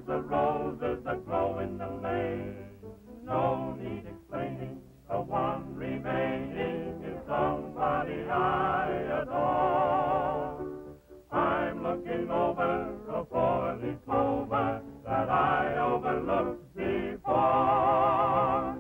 is the roses that glow in the lane. No need explaining, the one remaining is somebody I adore. I'm looking over a four-leaf clover that I overlooked before.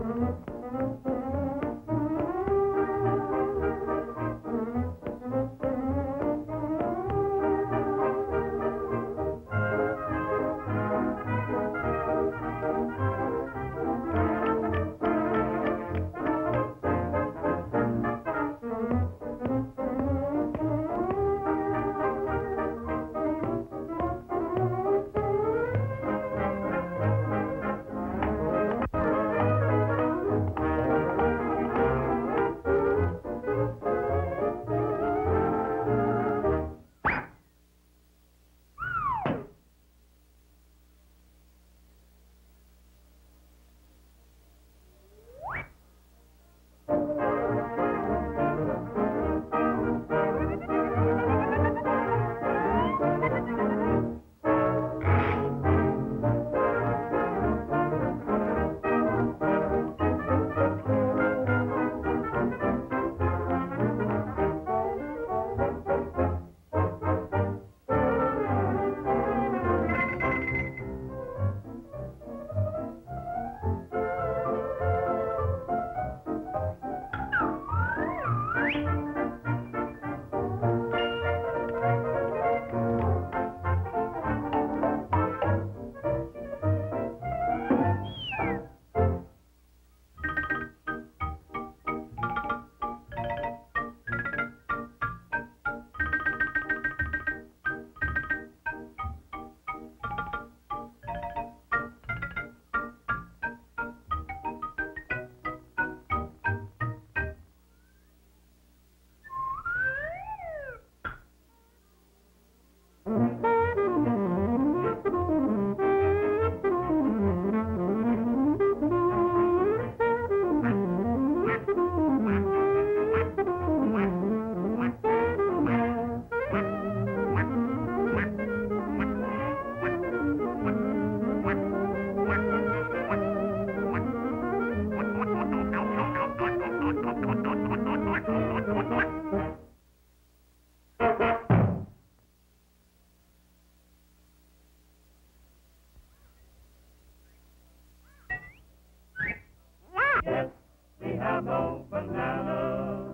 Yes, we have no bananas.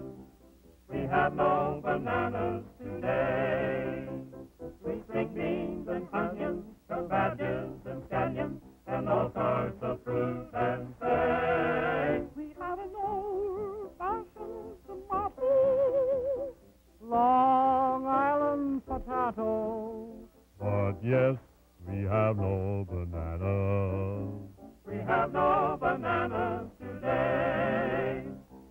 We have no bananas today. We think beans and onions, cabbages and scallions, and all sorts of fruit and steak. We have an old-fashioned tomato, Long Island potato. But yes, we have no bananas. We have no bananas today.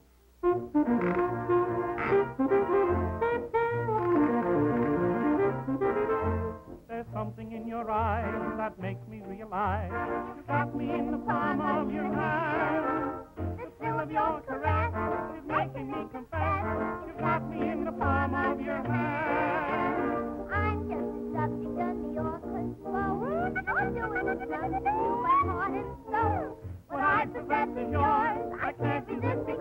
There's something in your eyes that makes me realize you got me in the palm of your hand. The thrill of your caress is making me confess you got me in the palm of your hand. I'm just a subject of the orphan flow. You're doing it just to my heart and soul. What I possess is yours. I can't resist it.